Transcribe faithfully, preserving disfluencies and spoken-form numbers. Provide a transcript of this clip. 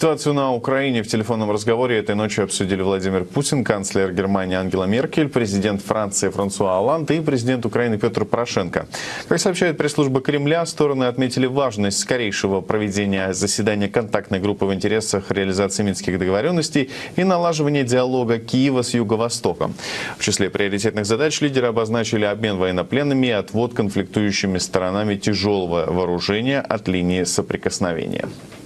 Ситуацию на Украине в телефонном разговоре этой ночью обсудили Владимир Путин, канцлер Германии Ангела Меркель, президент Франции Франсуа Олланд и президент Украины Петр Порошенко. Как сообщает пресс-служба Кремля, стороны отметили важность скорейшего проведения заседания контактной группы в интересах реализации минских договоренностей и налаживания диалога Киева с Юго-Востоком. В числе приоритетных задач лидеры обозначили обмен военнопленными и отвод конфликтующими сторонами тяжелого вооружения от линии соприкосновения.